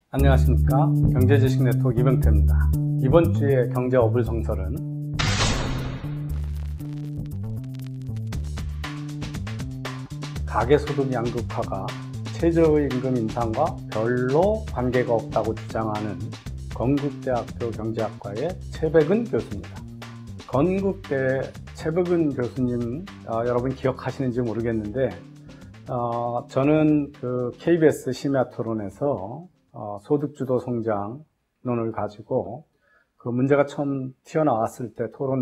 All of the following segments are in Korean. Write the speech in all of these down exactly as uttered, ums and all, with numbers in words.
안녕하십니까. 경제지식 네트워크 이병태입니다. 이번 주의 경제 어불성설은 가계소득 양극화가 최저임금 인상과 별로 관계가 없다고 주장하는 건국대학교 경제학과의 최백은 교수입니다. 건국대 최백은 교수님, 어, 여러분 기억하시는지 모르겠는데 어, 저는 그 케이비에스 심야 토론에서 어, 소득주도 성장론을 가지고 그 문제가 처음 튀어나왔을 때 토론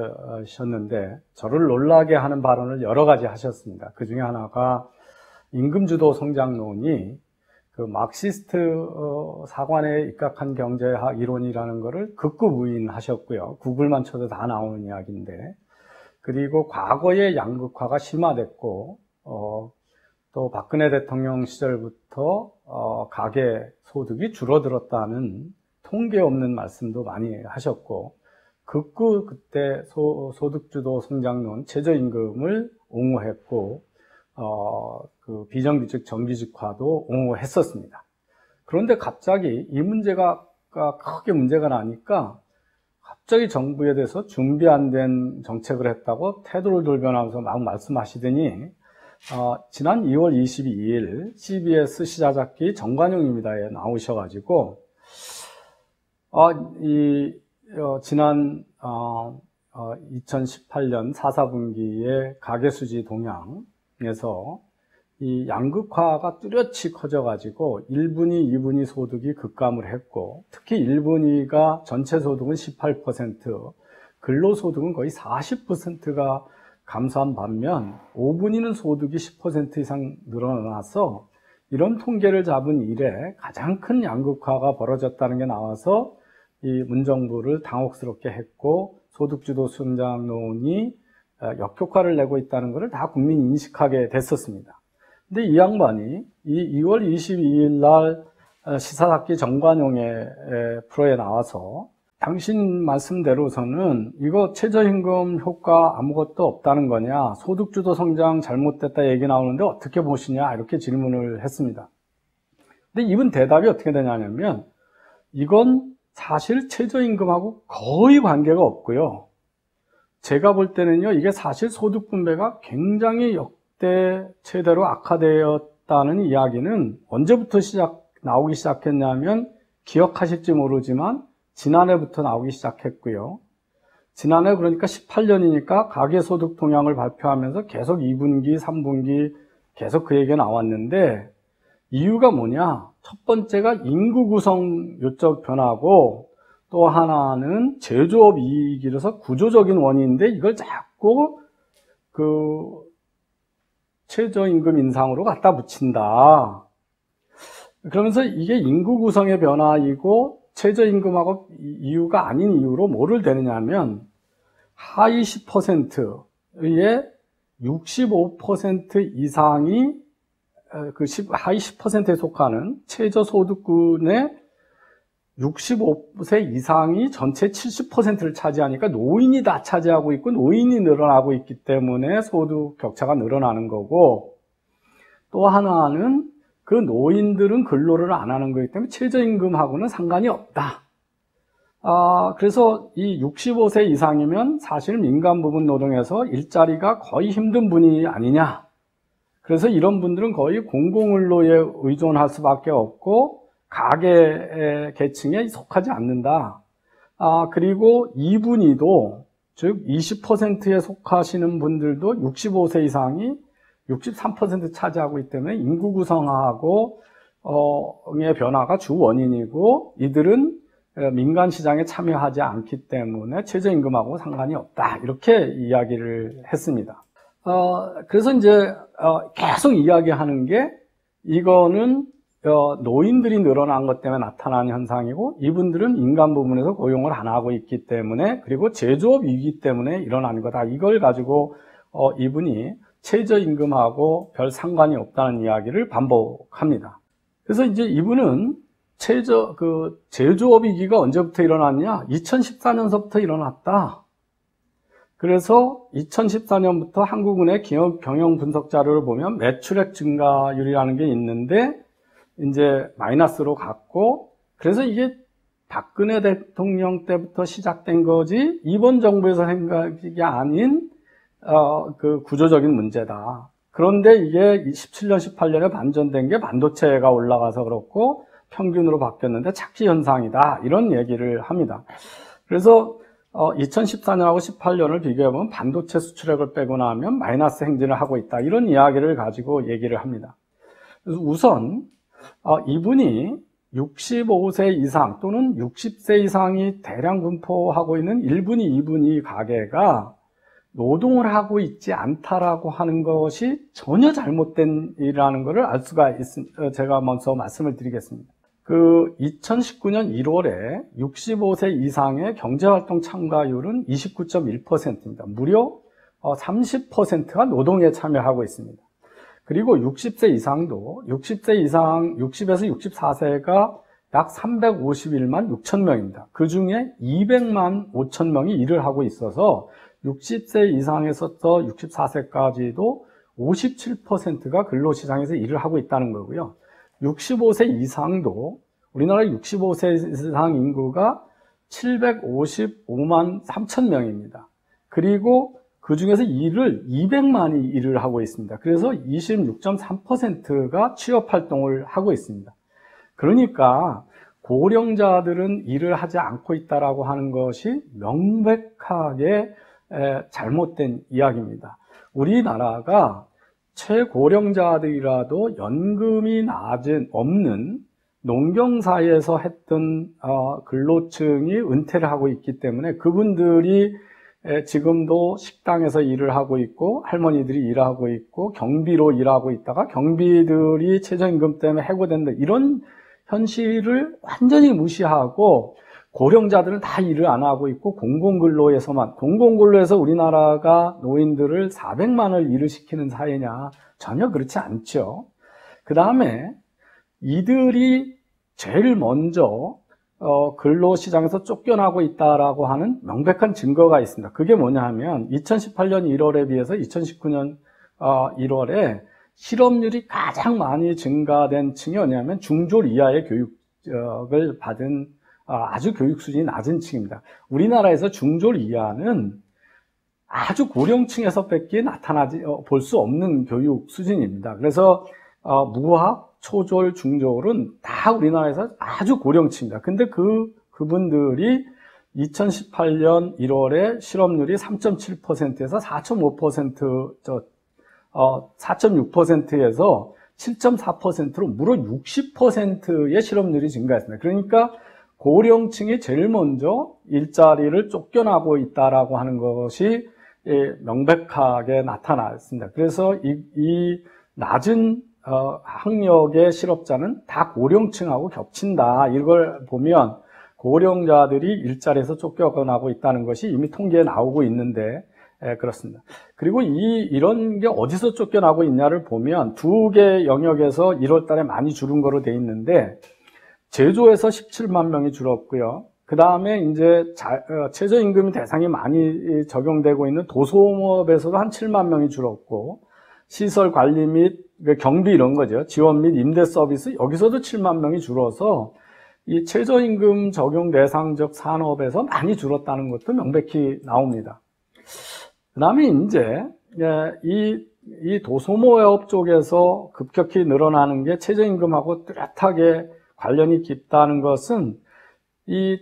상대셨는데 저를 놀라게 하는 발언을 여러 가지 하셨습니다. 그 중에 하나가 임금주도 성장론이 그 막시스트 어, 사관에 입각한 경제학 이론이라는 것을 극구 부인하셨고요. 구글만 쳐도 다 나오는 이야기인데, 그리고 과거의 양극화가 심화됐고 어, 또 박근혜 대통령 시절부터 어, 가계 소득이 줄어들었다는 통계 없는 말씀도 많이 하셨고, 극구 그때 소, 소득주도 성장론 최저임금을 옹호했고 어, 그 비정규직 정규직화도 옹호했었습니다. 그런데 갑자기 이 문제가 크게 문제가 나니까 갑자기 정부에 대해서 준비 안 된 정책을 했다고 태도를 돌변하면서 막 말씀하시더니 어, 지난 이월 이십이일 씨비에스 시사잡기 정관용입니다에 나오셔가지고 어, 이 어, 지난 어, 어, 이천십팔년 사, 사분기의 가계수지 동향에서 이 양극화가 뚜렷이 커져가지고 일 분위, 이 분위 소득이 급감을 했고, 특히 일 분위가 전체 소득은 십팔 퍼센트, 근로소득은 거의 사십 퍼센트가 감소한 반면 오 분위는 소득이 십 퍼센트 이상 늘어나서 이런 통계를 잡은 이래 가장 큰 양극화가 벌어졌다는 게 나와서 이 문정부를 당혹스럽게 했고, 소득주도 성장론이 역효과를 내고 있다는 것을 다 국민이 인식하게 됐었습니다. 근데 이 양반이 이 이월 이십이일 날 시사잡기 정관용의 프로에 나와서 당신 말씀대로서는 이거 최저임금 효과 아무것도 없다는 거냐, 소득주도 성장 잘못됐다 얘기 나오는데 어떻게 보시냐, 이렇게 질문을 했습니다. 근데 이분 대답이 어떻게 되냐면 이건 사실 최저임금하고 거의 관계가 없고요. 제가 볼 때는요, 이게 사실 소득 분배가 굉장히 역대 최대로 악화되었다는 이야기는 언제부터 시작, 나오기 시작했냐면 기억하실지 모르지만 지난해부터 나오기 시작했고요. 지난해 그러니까 십팔년이니까 가계소득 동향을 발표하면서 계속 이 분기, 삼 분기 계속 그 얘기가 나왔는데, 이유가 뭐냐? 첫 번째가 인구 구성 요적 변화고, 또 하나는 제조업 이익이라서 구조적인 원인인데 이걸 자꾸 그 최저임금 인상으로 갖다 붙인다. 그러면서 이게 인구 구성의 변화이고 최저임금하고 이유가 아닌 이유로 뭐를 대느냐면 하위 십 퍼센트의 육십오 퍼센트 이상이 그 하위 십 퍼센트에 속하는 최저소득군의 육십오 세 이상이 전체 칠십 퍼센트를 차지하니까 노인이 다 차지하고 있고 노인이 늘어나고 있기 때문에 소득 격차가 늘어나는 거고, 또 하나는 그 노인들은 근로를 안 하는 거기 때문에 최저임금하고는 상관이 없다. 아, 그래서 이 육십오 세 이상이면 사실 민간 부분 노동에서 일자리가 거의 힘든 분이 아니냐. 그래서 이런 분들은 거의 공공근로에 의존할 수밖에 없고 가계 계층에 속하지 않는다. 아, 그리고 이 분위도, 즉 이십 퍼센트에 속하시는 분들도 육십오 세 이상이 육십삼 퍼센트 차지하고 있기 때문에 인구 구성하고 어,의 변화가 주 원인이고, 이들은 민간 시장에 참여하지 않기 때문에 최저임금하고 상관이 없다. 이렇게 이야기를 했습니다. 어, 그래서 이제 어, 계속 이야기하는 게 이거는 어, 노인들이 늘어난 것 때문에 나타나는 현상이고, 이분들은 민간 부분에서 고용을 안 하고 있기 때문에, 그리고 제조업 위기 때문에 일어나는 거다. 이걸 가지고 어, 이분이 최저임금하고 별 상관이 없다는 이야기를 반복합니다. 그래서 이제 이분은 최저 그 제조업 위기가 언제부터 일어났냐? 이천십사년서부터 일어났다. 그래서 이천십사년부터 한국은행 기업 경영 분석 자료를 보면 매출액 증가율이라는 게 있는데, 이제 마이너스로 갔고, 그래서 이게 박근혜 대통령 때부터 시작된 거지 이번 정부에서 생각이 아닌 어, 그 구조적인 문제다. 그런데 이게 십칠 년, 십팔 년에 반전된 게 반도체가 올라가서 그렇고 평균으로 바뀌었는데 착시 현상이다. 이런 얘기를 합니다. 그래서 어, 이천십사 년하고 십팔 년을 비교해보면 반도체 수출액을 빼고 나면 마이너스 행진을 하고 있다. 이런 이야기를 가지고 얘기를 합니다. 그래서 우선 어, 이분이 육십오 세 이상 또는 육십 세 이상이 대량 분포하고 있는 일 분위, 이 분위 가계가 노동을 하고 있지 않다라고 하는 것이 전혀 잘못된 일이라는 것을 알 수가 있습니다. 제가 먼저 말씀을 드리겠습니다. 그 이천십구 년 일월에 육십오 세 이상의 경제활동 참가율은 이십구 점 일 퍼센트입니다. 무려 삼십 퍼센트가 노동에 참여하고 있습니다. 그리고 육십 세 이상도 육십 세 이상, 육십에서 육십사 세가 약 삼백오십일만 육천 명입니다. 그 중에 이백만 오천 명이 일을 하고 있어서 육십 세 이상에서부터 육십사 세까지도 오십칠 퍼센트가 근로시장에서 일을 하고 있다는 거고요. 육십오 세 이상도 우리나라 육십오 세 이상 인구가 칠백오십오만 삼천 명입니다. 그리고 그 중에서 일을 이백만이 일을 하고 있습니다. 그래서 이십육 점 삼 퍼센트가 취업활동을 하고 있습니다. 그러니까 고령자들은 일을 하지 않고 있다라고 하는 것이 명백하게 잘못된 이야기입니다. 우리나라가 최고령자들이라도 연금이 낮은, 없는 농경사에서 했던 근로층이 은퇴를 하고 있기 때문에 그분들이 지금도 식당에서 일을 하고 있고 할머니들이 일하고 있고 경비로 일하고 있다가 경비들이 최저임금 때문에 해고된다. 이런 현실을 완전히 무시하고 고령자들은 다 일을 안 하고 있고 공공근로에서만, 공공근로에서 우리나라가 노인들을 사백만을 일을 시키는 사회냐? 전혀 그렇지 않죠. 그 다음에 이들이 제일 먼저 어, 근로시장에서 쫓겨나고 있다라고 하는 명백한 증거가 있습니다. 그게 뭐냐 하면 이천십팔 년 일월에 비해서 이천십구 년 어, 일월에 실업률이 가장 많이 증가된 층이 뭐냐면 중졸 이하의 교육을 받은 어, 아주 교육 수준이 낮은 층입니다. 우리나라에서 중졸 이하는 아주 고령층에서 밖에 나타나지 어, 볼 수 없는 교육 수준입니다. 그래서 어, 무학, 초졸, 중졸은 다 우리나라에서 아주 고령층입니다. 근데 그, 그분들이 이천십팔 년 일월에 실업률이 삼 점 칠 퍼센트에서 사 점 오 퍼센트, 저, 어, 사 점 육 퍼센트에서 칠 점 사 퍼센트로 무려 육십 퍼센트의 실업률이 증가했습니다. 그러니까 고령층이 제일 먼저 일자리를 쫓겨나고 있다라고 하는 것이 예, 명백하게 나타났습니다. 그래서 이, 이 낮은 어, 학력의 실업자는 다 고령층하고 겹친다. 이걸 보면 고령자들이 일자리에서 쫓겨나고 있다는 것이 이미 통계에 나오고 있는데 예, 그렇습니다. 그리고 이, 이런 게 어디서 쫓겨나고 있냐를 보면 두 개 영역에서 일월 달에 많이 줄은 거로 돼 있는데 제조에서 십칠만 명이 줄었고요. 그 다음에 이제 자, 어, 최저임금 대상이 많이 적용되고 있는 도소업에서도 한 칠만 명이 줄었고 시설 관리 및 경비 이런 거죠. 지원 및 임대 서비스 여기서도 칠만 명이 줄어서 이 최저임금 적용 대상적 산업에서 많이 줄었다는 것도 명백히 나옵니다. 그 다음에 이제 이, 이 도소모업 쪽에서 급격히 늘어나는 게 최저임금하고 뚜렷하게 관련이 깊다는 것은 이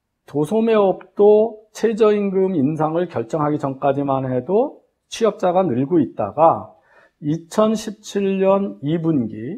도소매업도 최저임금 인상을 결정하기 전까지만 해도 취업자가 늘고 있다가 이천십칠 년 이 분기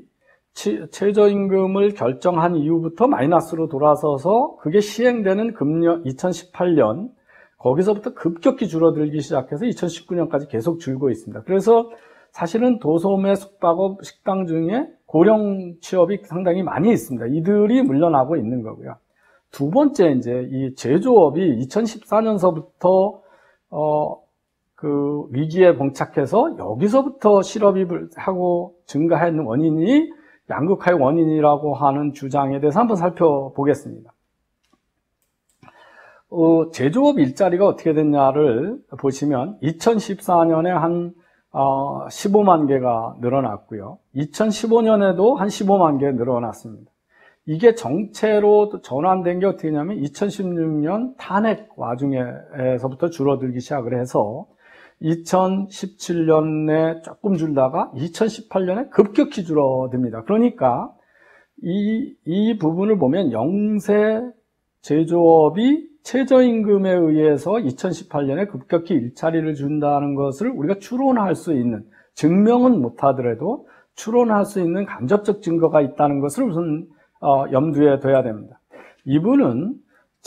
최저임금을 결정한 이후부터 마이너스로 돌아서서 그게 시행되는 금년 이천십팔 년 거기서부터 급격히 줄어들기 시작해서 이천십구 년까지 계속 줄고 있습니다. 그래서 사실은 도소매, 숙박업, 식당 중에 고령 취업이 상당히 많이 있습니다. 이들이 물러나고 있는 거고요. 두 번째 이제 이 제조업이 이천십사 년서부터 어 그 위기에 봉착해서 여기서부터 실업이 하고 증가하는 원인이 양극화의 원인이라고 하는 주장에 대해서 한번 살펴보겠습니다. 어, 제조업 일자리가 어떻게 됐냐를 보시면 이천십사 년에 한 어, 십오만 개가 늘어났고요. 이천십오 년에도 한 십오만 개 늘어났습니다. 이게 정체로 전환된 게 어떻게 되냐면 이천십육 년 탄핵 와중에서부터 줄어들기 시작을 해서 이천십칠 년에 조금 줄다가 이천십팔 년에 급격히 줄어듭니다. 그러니까 이, 이 부분을 보면 영세 제조업이 최저임금에 의해서 이천십팔 년에 급격히 일자리를 준다는 것을 우리가 추론할 수 있는, 증명은 못하더라도 추론할 수 있는 간접적 증거가 있다는 것을 우선 어, 염두에 둬야 됩니다. 이분은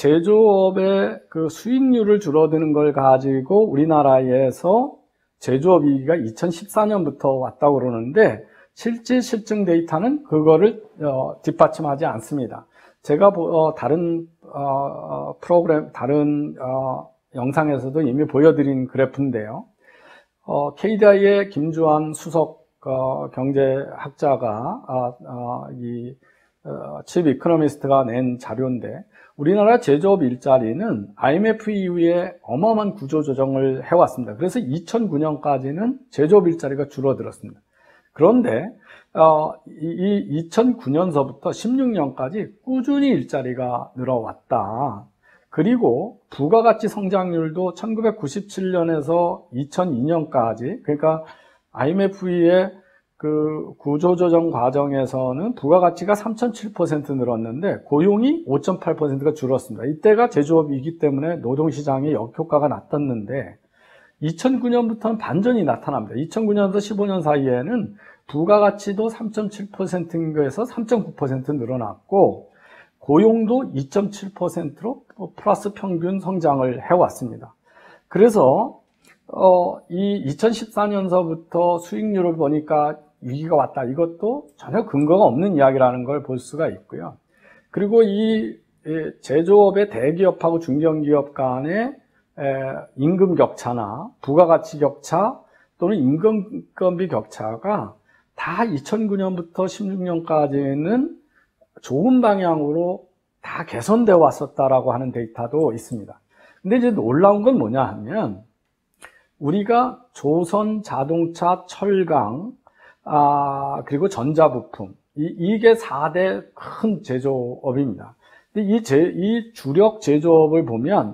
제조업의 그 수익률을 줄어드는 걸 가지고 우리나라에서 제조업 위기가 이천십사 년부터 왔다고 그러는데 실제 실증 데이터는 그거를 어, 뒷받침하지 않습니다. 제가 어, 다른 어, 프로그램, 다른 어, 영상에서도 이미 보여드린 그래프인데요. 어, 케이디아이의 김주환 수석 어, 경제학자가 아, 아, 이 어, 칩 이코노미스트가 낸 자료인데 우리나라 제조업 일자리는 아이엠에프 이후에 어마어마한 구조조정을 해왔습니다. 그래서 이천구 년까지는 제조업 일자리가 줄어들었습니다. 그런데 어, 이 이천구 년서부터 십육 년까지 꾸준히 일자리가 늘어왔다. 그리고 부가가치 성장률도 천구백구십칠 년에서 이천이 년까지, 그러니까 아이엠에프의 그 구조조정 과정에서는 부가가치가 삼 점 칠 퍼센트 늘었는데 고용이 오 점 팔 퍼센트가 줄었습니다. 이때가 제조업 위기 때문에 노동시장에 역효과가 나타났는데 이천구 년부터는 반전이 나타납니다. 이천구 년부터 십오 년 사이에는 부가가치도 삼 점 칠 퍼센트인 거에서 삼 점 구 퍼센트 늘어났고 고용도 이 점 칠 퍼센트로 플러스 평균 성장을 해왔습니다. 그래서 어, 이 이천십사 년서부터 수익률을 보니까 위기가 왔다. 이것도 전혀 근거가 없는 이야기라는 걸 볼 수가 있고요. 그리고 이 제조업의 대기업하고 중견기업 간의 임금 격차나 부가가치 격차 또는 임금비 격차가 다 이천구 년부터 십육 년까지는 좋은 방향으로 다 개선되어 왔었다라고 하는 데이터도 있습니다. 근데 이제 놀라운 건 뭐냐 하면 우리가 조선, 자동차, 철강, 아, 그리고 전자부품, 이, 이게 사 대 큰 제조업입니다. 근데 이, 제, 이 주력 제조업을 보면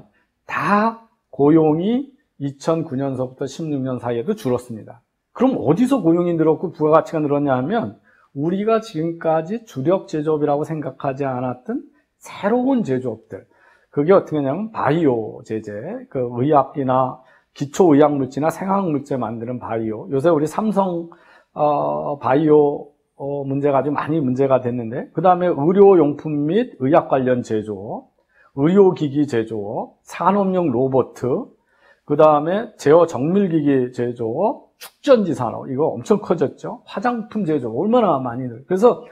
다 고용이 이천구 년서부터 십육 년 사이에도 줄었습니다. 그럼 어디서 고용이 늘었고 부가가치가 늘었냐 하면 우리가 지금까지 주력 제조업이라고 생각하지 않았던 새로운 제조업들. 그게 어떻게 하냐면 바이오 제재, 그 의학이나 기초의약물질이나 생화학물질 만드는 바이오. 요새 우리 삼성 어, 바이오 어, 문제가 아주 많이 문제가 됐는데 그 다음에 의료용품 및 의학 관련 제조업, 의료기기 제조업, 산업용 로봇, 그 다음에 제어 정밀기기 제조업, 축전지 산업, 이거 엄청 커졌죠. 화장품 제조업 얼마나 많이 늘. 그래서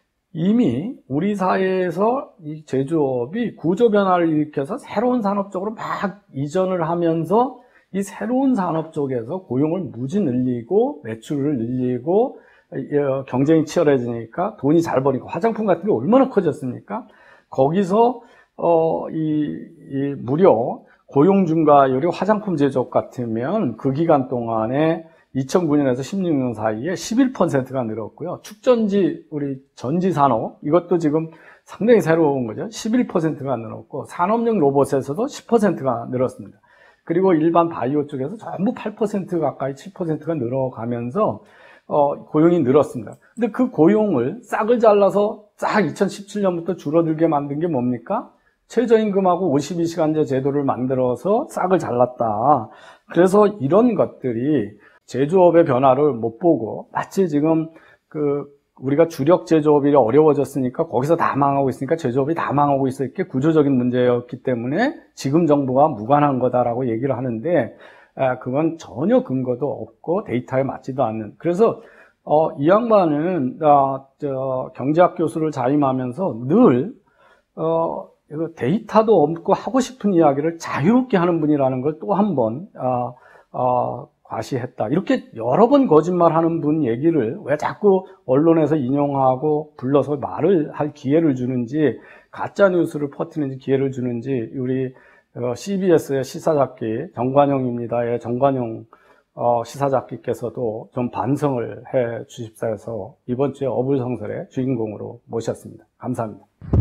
이미 우리 사회에서 이 제조업이 구조 변화를 일으켜서 새로운 산업 쪽으로 막 이전을 하면서 이 새로운 산업 쪽에서 고용을 무지 늘리고 매출을 늘리고 경쟁이 치열해지니까 돈이 잘 버니까 화장품 같은 게 얼마나 커졌습니까? 거기서 어, 이, 이 무려 고용 증가율이 화장품 제조업 같으면 그 기간 동안에 이천구 년에서 십육 년 사이에 십일 퍼센트가 늘었고요. 축전지 우리 전지 산업 이것도 지금 상당히 새로운 거죠. 십일 퍼센트가 늘었고 산업용 로봇에서도 십 퍼센트가 늘었습니다. 그리고 일반 바이오 쪽에서 전부 팔 퍼센트 가까이 칠 퍼센트가 늘어가면서 어, 고용이 늘었습니다. 근데 그 고용을 싹을 잘라서 싹 이천십칠 년부터 줄어들게 만든 게 뭡니까? 최저임금하고 오십이 시간제 제도를 만들어서 싹을 잘랐다. 그래서 이런 것들이 제조업의 변화를 못 보고 마치 지금 그 우리가 주력 제조업이 어려워졌으니까 거기서 다 망하고 있으니까 제조업이 다 망하고 있었기 구조적인 문제였기 때문에 지금 정부가 무관한 거다라고 얘기를 하는데 그건 전혀 근거도 없고 데이터에 맞지도 않는. 그래서 어, 이 양반은 어, 저, 경제학 교수를 자임하면서 늘 어, 데이터도 없고 하고 싶은 이야기를 자유롭게 하는 분이라는 걸 또 한 번 어, 어, 과시했다. 이렇게 여러 번 거짓말하는 분 얘기를 왜 자꾸 언론에서 인용하고 불러서 말을 할 기회를 주는지, 가짜 뉴스를 퍼뜨리는지 기회를 주는지 우리 씨비에스의 시사잡기 정관용입니다의 정관용 어, 시사잡기께서도 좀 반성을 해 주십사 해서 이번 주에 어불성설의 주인공으로 모셨습니다. 감사합니다.